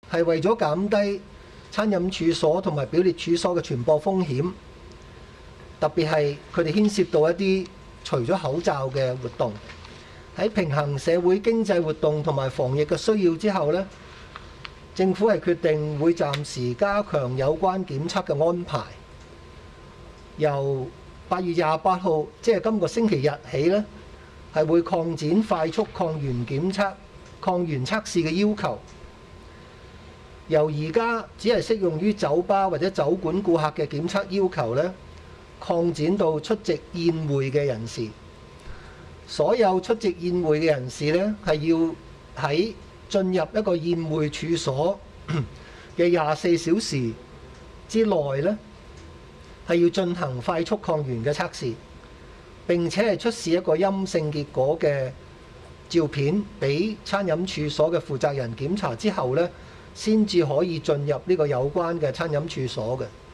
係為咗減低餐飲處所同埋表列處所嘅傳播風險，特別係佢哋牽涉到一啲除咗口罩嘅活動。喺平衡社會經濟活動同埋防疫嘅需要之後呢，政府係決定會暫時加強有關檢測嘅安排。由8月28號，即係今個星期日起呢，係會擴展快速抗原檢測、抗原測試嘅要求。由而家只係適用於酒吧或者酒館顧客嘅檢測要求呢，擴展到出席宴會嘅人士。所有出席宴會嘅人士呢，係要喺進入一個宴會處所嘅24小時之內呢，係要進行快速抗原嘅測試，並且係出示一個陰性結果嘅照片俾餐飲處所嘅負責人檢查之後呢，先至可以進入呢個有關嘅餐飲處所嘅。